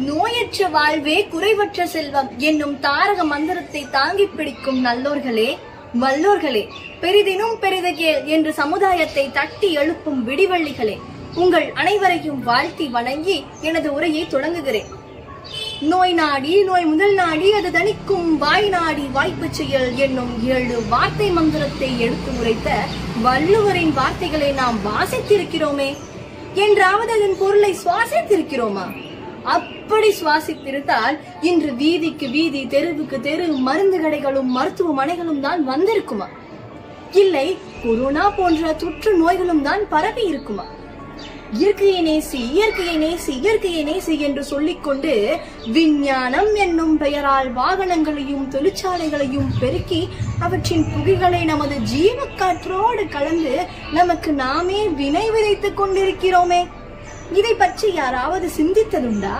நோயற்ற வாழ்வே குறைவற்ற செல்வம் என்னும் தாரக மந்திரத்தை தாங்கி பிடிக்கும் நல்லோர்களே, வல்லோர்களே, பெரிதினும் பெரிதகே என்று சமுதாயத்தை தட்டி எழுப்பும் விடிவள்ளிகளே, உங்கள் அனைவரையும் வாழ்த்தி வணங்கி எனது உரையை தொடங்குகிறேன். நோய் நாடி, நோய் முதல் நாடி, அது தணிக்கும் வாய் நாடி, வாய்ப்பு செயல் என்னும் 7 வார்த்தை மந்திரத்தை எடுத்து உரைத்த வள்ளுவரின் வார்த்தைகளை நாம் வாசித்திருக்கிறோமே, என்றாவது அதன் பொருளை சுவாசித்திருக்கிறோமா? அப்படி சுவாசித்திருந்தால் இன்று வீதிக்கு வீதி, தெருவுக்கு தெரு மருந்து கடைகளும் மருத்துவமனைகளும் தான் வந்திருக்குமா? இல்லை கொரோனா போன்ற தொற்று நோய்களும் தான் பரவி இருக்குமா? இயற்கையை நேசி, இயற்கையை நேசி, இயற்கையை நேசி என்று சொல்லிக்கொண்டு விஞ்ஞானம் என்னும் பெயரால் வாகனங்களையும் தொழிற்சாலைகளையும் பெருக்கி அவற்றின் புகைகளை நமது ஜீவக்காற்றோடு கலந்து நமக்கு நாமே வினை விதைத்துக் கொண்டிருக்கிறோமே. இதை பற்றி யாராவது சிந்தித்ததுண்டா?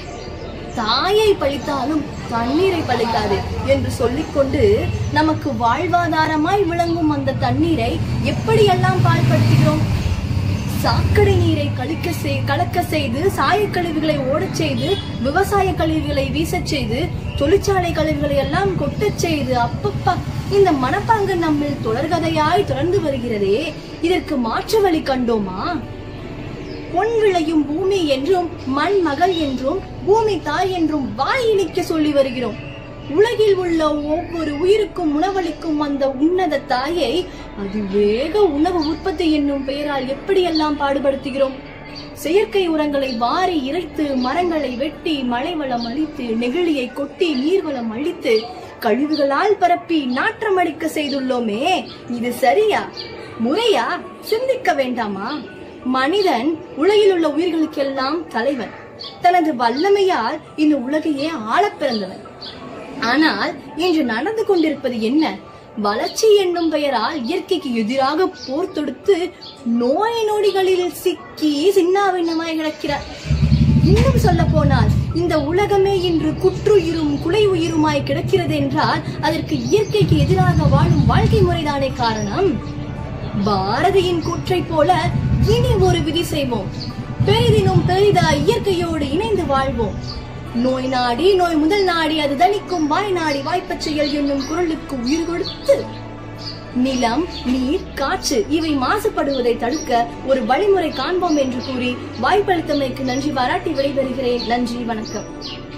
தாயை பழித்தாலும் தண்ணீரை பழிக்காது என்று சொல்லிக்கொண்டு நமக்கு வாழ்வாதாரமாய் விளங்கும் அந்த தண்ணீரை எப்படியெல்லாம் பாழ்படுத்துகிறோம்? சாக்கடை நீரை கலக்க செய்து, சாயக்கழிவுகளை ஓடச் செய்து, விவசாய கழிவுகளை வீசச் செய்து, தொழிற்சாலை கழிவுகளை எல்லாம் கொட்டச் செய்து, அப்பப்பா இந்த மனப்பாங்கு நம்மில் தொடர்கதையாய் தொடர்ந்து வருகிறதே, இதற்கு மாற்று வழி கண்டோமா? பொன் விளையும் பூமி என்றும், மண் மகள் என்றும், பூமி தாய் என்றும் வாயிலிக்க சொல்லி வருகிறோம். உலகில் உள்ள ஒவ்வொரு உயிருக்கும் உணவளிக்கும் அந்த உன்னத தாயை அதிவேக உணவு உற்பத்தி என்னும் பெயரால் எப்படியெல்லாம் பாடுபடுத்துகிறோம்? செயற்கை உரங்களை வாரி இறைத்து, மரங்களை வெட்டி, மழை வளம் அளித்து, நெகிழியை கொட்டி, நீர்வளம் அளித்து, கழிவுகளால் பரப்பி நாற்றம் அடிக்க செய்துள்ளோமே, இது சரியா? முறையா? சிந்திக்க வேண்டாமா? மனிதன் உலகில் உள்ள உயிர்களுக்கெல்லாம் தலைவன். தனது வல்லமையால் இந்த உலகையே ஆள பிறந்தவன். ஆனால் இன்று நடந்து கொண்டிருப்பது என்ன? வளர்ச்சி என்னும் பெயரால் இயற்கைக்கு எதிராக போர் தொடுத்து நோய் நொடிகளில் சிக்கி சின்னாபின்னமாய் கிடக்கிறார். இன்னும் சொல்ல போனால் இந்த உலகமே இன்று குற்றுயிரும் குலை உயிருமாய் கிடக்கிறது என்றால் அதற்கு இயற்கைக்கு எதிராக வாழும் வாழ்க்கை முறைதானே காரணம். பாரதியின் கூற்றை போல இனி ஒரு விதி செய்வோம். பெரிதினும் பெரிதா இயற்கையோடு இணைந்து வாழ்வோம். நோய் நாடி, நோய் முதல் நாடி, அது தணிக்கும் வாய் நாடி, வாய்ப்பச் செயல் என்னும் குரலுக்கு உயிர் கொடுத்து நிலம், நீர், காற்று இவை மாசுபடுவதை தடுக்க ஒரு வழிமுறை காண்போம் என்று கூறி வாய்ப்பளித்தமைக்கு நன்றி பாராட்டி விடைபெறுகிறேன். நன்றி, வணக்கம்.